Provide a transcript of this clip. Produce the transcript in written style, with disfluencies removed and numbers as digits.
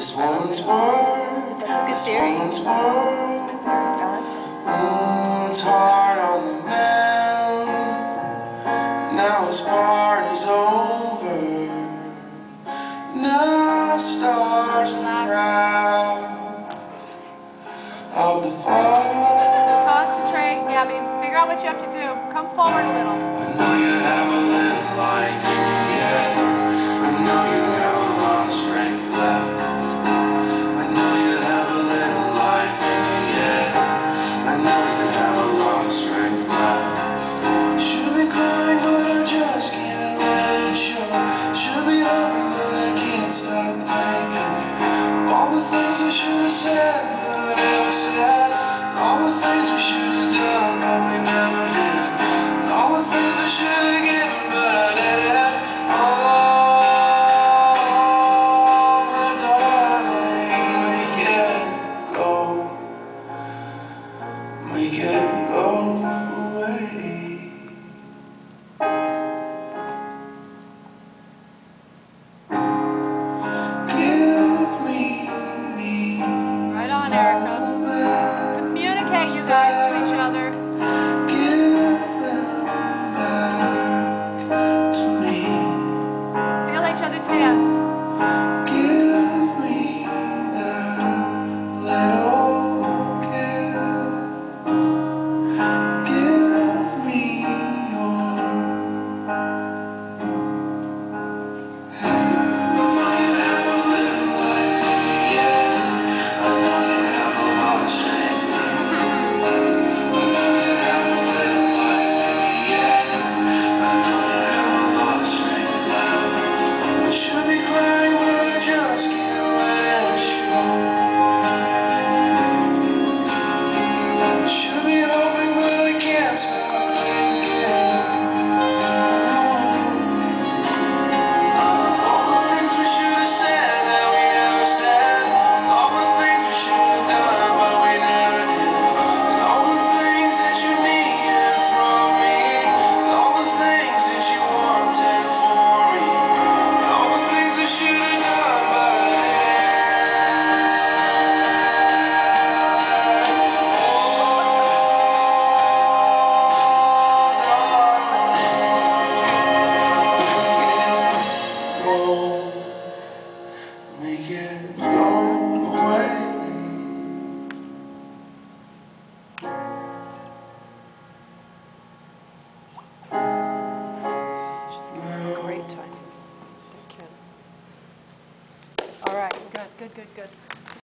This woman's world, That's a good theory. woman's world, woman's heart on the man. Now his part is over. Now starts the crowd of the fall. Concentrate, Gabby. Figure out what you have to do. Come forward a little. I know you have a little life in you yet. I know you have a lot of strength left. I know you have a little life in you yet. I know you have a lot of strength left. Should be crying but I just can't let it show. Should be hoping but I can't stop thinking all the things I should have said but I never said. All the things we should have done but we never did. All the things I should have given but I didn't. Oh, my darling, make it go. Make it go away. Give me the Right on, Erica. Communicate, you guys, to each other. give them back to me. Feel each other's hands. Give me that little gift. Give me your hand. I know you have a little life in you yet. I know you have a lot of strength left. I know you have a little life in you yet. I know you have a lot of strength left. I should be crying but I just can't let it show. I should be hoping but I can't stop thinking. All the things we should have said that we never said. All the things we should have done but we never did. All the things that you needed from me. All the things that you wanted for me. All the things I should have done but I make it go away. Great timing. All right, good.